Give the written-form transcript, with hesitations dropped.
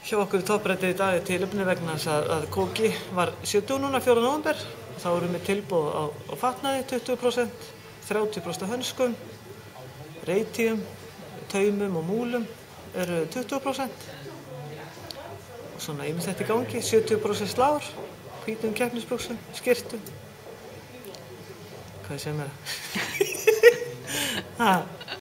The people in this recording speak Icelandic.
hjá okkur í topprætti í dag tilefni vegna þess að kóki var 70 núna 4. nóvember. Þá erum við tilboð á fatnaði 20%, 30% hönskum, reitíum, taumum og múlum eru 20%. Og svona ýmislegt í gangi, 70% slár, hvítum keppnisbuxum, skyrtum. Hvað sem